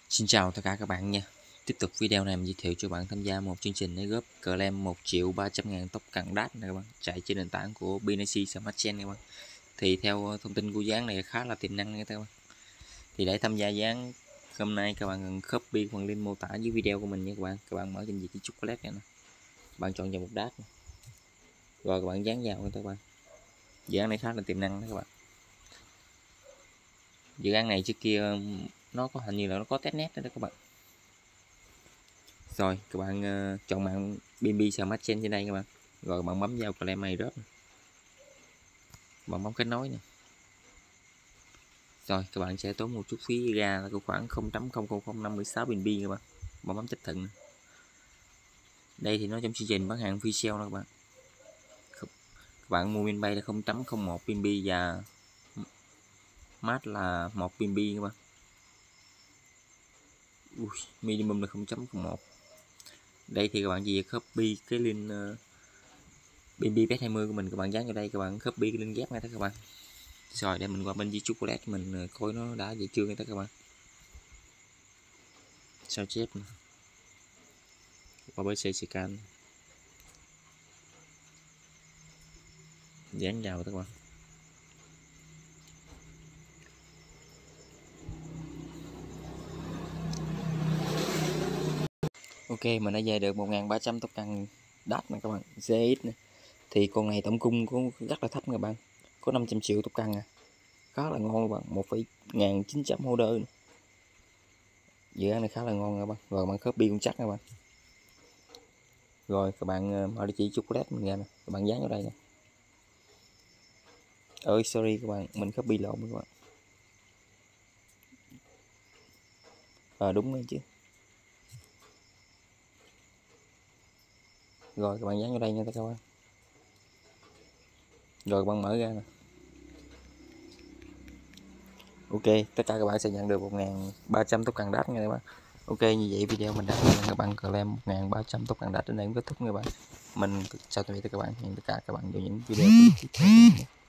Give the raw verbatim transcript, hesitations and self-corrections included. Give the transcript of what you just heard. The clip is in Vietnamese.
Xin chào tất cả các bạn nha. Tiếp tục video này mình giới thiệu cho bạn tham gia một chương trình để góp claim một triệu ba trăm ngàn tốc cận đát này các bạn, chạy trên nền tảng của Binance Smart Chain các bạn. Thì theo thông tin của dự án này khá là tiềm năng nha các bạn. Thì để tham gia dự án hôm nay các bạn cần copy phần link mô tả dưới video của mình nha các bạn. Các bạn mở trên vị trí chocolate này nè. Bạn chọn vào một đát rồi các bạn dán vào nha các bạn. Dự án này khá là tiềm năng đó các bạn. Dự án này trước kia nó có hình như là nó có testnet đó, đó các bạn. Rồi các bạn uh, chọn mạng bê en bê Smart Chain trên đây các bạn, rồi bạn bấm vào claim này rớt, bạn bấm kết nối nè, rồi các bạn sẽ tốn một chút phí ra là khoảng không phẩy không không không năm sáu bê en bê các bạn, bạn bấm chấp thuận. Đây thì nó trong chương trình bán hàng free sale đó các bạn. Các bạn mua MinBay là không phẩy không một bê en bê và mát là một bê en bê các bạn. Ui, minimum là không phẩy không một. Đây thì các bạn chỉ copy cái link uh, bê en bê pet hai mươi của mình, các bạn dán vào đây, các bạn copy cái link ghép ngay đó các bạn. Rồi để mình qua bên dưới chocolate mình coi nó đã vậy chưa các bạn. Sao chép qua bên C scan dán vào các bạn. Ok, mình đã về được một nghìn ba trăm token đát nè các bạn, giê ích nè. Thì con này tổng cung cũng rất là thấp các bạn, có năm trăm triệu token à, khá là ngon các bạn, một phẩy chín trăm holder. Dự án này khá là ngon các bạn. Rồi bạn copy cũng chắc các bạn. Rồi các bạn mở địa chỉ chocolate mình ra nè, các bạn dán vào đây nè. Ơi sorry các bạn, mình copy lộn các bạn. Ờ à, đúng rồi chứ. Rồi các bạn dán vào đây nha các bạn. Rồi các bạn mở ra nè. Ok, tất cả các bạn sẽ nhận được một nghìn ba trăm token đát nha các bạn. Ok, như vậy video mình đã nhận các bạn claim một nghìn ba trăm token đát đến đây cũng kết thúc nha các bạn. Mình chào tạm biệt các bạn, hẹn tất cả các bạn vào những video tiếp theo.